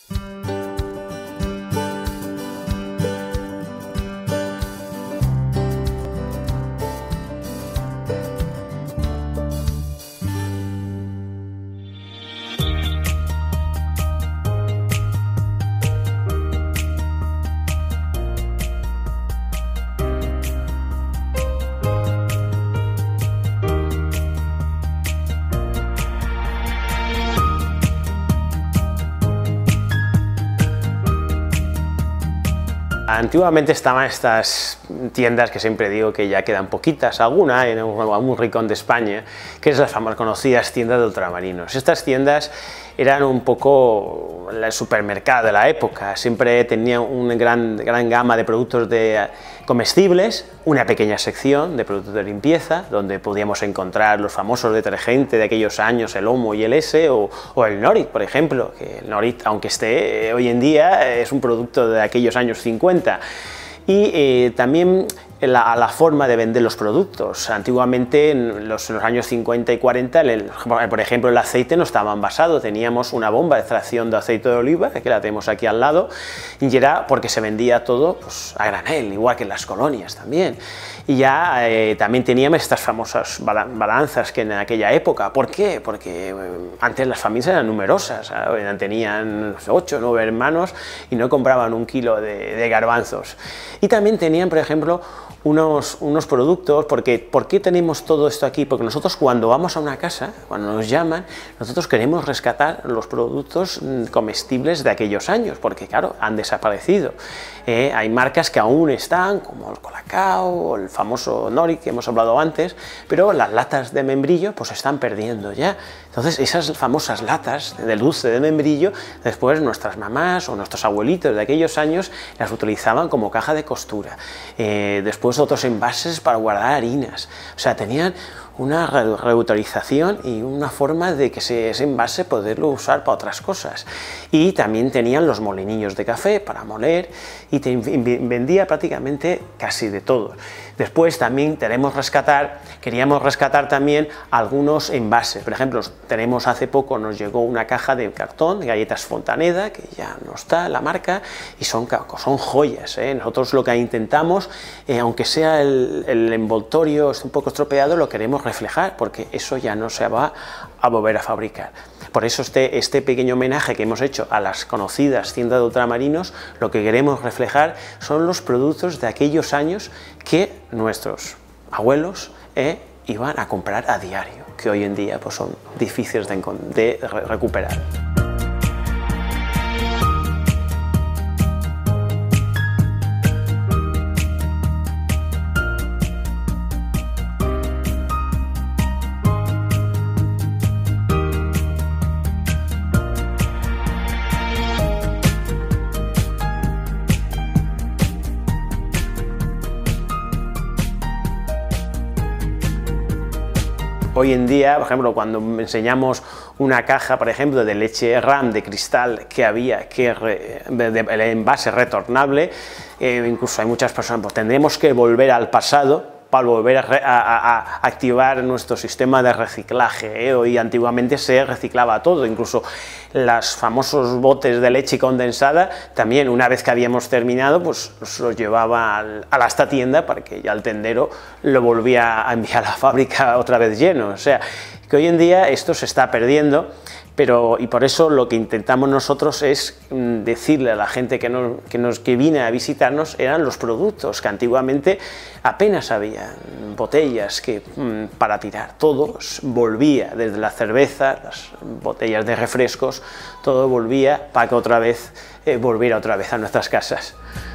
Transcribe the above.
Antiguamente estaban estas tiendas que siempre digo que ya quedan poquitas, alguna en algún rincón de España, que es las conocidas tiendas de ultramarinos. Estas tiendas eran un poco el supermercado de la época, siempre tenían una gran gama de productos comestibles, una pequeña sección de productos de limpieza, donde podíamos encontrar los famosos detergentes de aquellos años, el Omo y el S, o el Norit, por ejemplo, que el Norit, aunque esté hoy en día, es un producto de aquellos años 50. Y también la forma de vender los productos. Antiguamente, en los años 50 y 40, por ejemplo, el aceite no estaba envasado, teníamos una bomba de extracción de aceite de oliva, que la tenemos aquí al lado, y era porque se vendía todo pues, a granel, igual que en las colonias también. Y ya también teníamos estas famosas balanzas que en aquella época. ¿Por qué? Porque antes las familias eran numerosas, tenían 8 o 9 hermanos y no compraban 1 kilo de garbanzos. Y también tenían, por ejemplo, unos productos, porque ¿por qué tenemos todo esto aquí? Porque nosotros cuando vamos a una casa, cuando nos llaman, nosotros queremos rescatar los productos comestibles de aquellos años, porque claro, han desaparecido. Hay marcas que aún están, como el Colacao o el famoso Norit que hemos hablado antes, pero las latas de membrillo pues se están perdiendo ya. Entonces esas famosas latas de dulce de membrillo, después nuestras mamás o nuestros abuelitos de aquellos años las utilizaban como caja de costura. Después otros envases para guardar harinas, o sea, tenían una reutilización y una forma de que ese envase poderlo usar para otras cosas. Y también tenían los molinillos de café para moler y vendía prácticamente casi de todo. Después también queríamos rescatar también algunos envases. Por ejemplo, hace poco nos llegó una caja de cartón de galletas Fontaneda, que ya no está la marca, y son joyas. Nosotros lo que intentamos, aunque sea el envoltorio un poco estropeado, lo queremos reflejar, porque eso ya no se va a volver a fabricar. Por eso este pequeño homenaje que hemos hecho a las conocidas tiendas de ultramarinos, lo que queremos reflejar son los productos de aquellos años que nuestros abuelos iban a comprar a diario, que hoy en día pues, son difíciles de recuperar. Hoy en día, por ejemplo, cuando enseñamos una caja, por ejemplo, de leche RAM de cristal que había el envase retornable, incluso hay muchas personas, pues tendremos que volver al pasado para volver a activar nuestro sistema de reciclaje. Hoy antiguamente se reciclaba todo, incluso los famosos botes de leche condensada, también una vez que habíamos terminado, pues los llevaba a esta tienda para que ya el tendero lo volvía a enviar a la fábrica otra vez lleno. O sea, que hoy en día esto se está perdiendo, y por eso lo que intentamos nosotros es decirle a la gente que viene a visitarnos eran los productos, que antiguamente apenas había botellas para tirar, todo volvía, desde la cerveza, las botellas de refrescos, todo volvía para que volviera otra vez a nuestras casas.